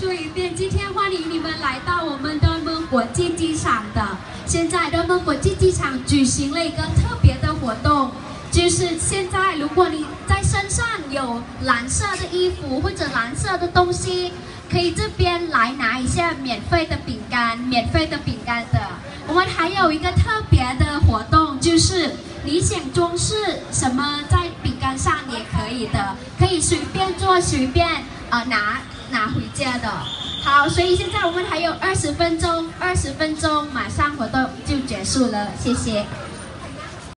说一遍，今天欢迎你们来到我们多伦国际机场的。现在多伦国际机场举行了一个特别的活动，就是现在如果你在身上有蓝色的衣服或者蓝色的东西，可以这边来拿一下免费的饼干的。我们还有一个特别的活动，就是你想装饰什么在饼干上也可以的，可以随便做随便拿回家的。好，所以现在我们还有20分钟，马上活动就结束了，谢谢。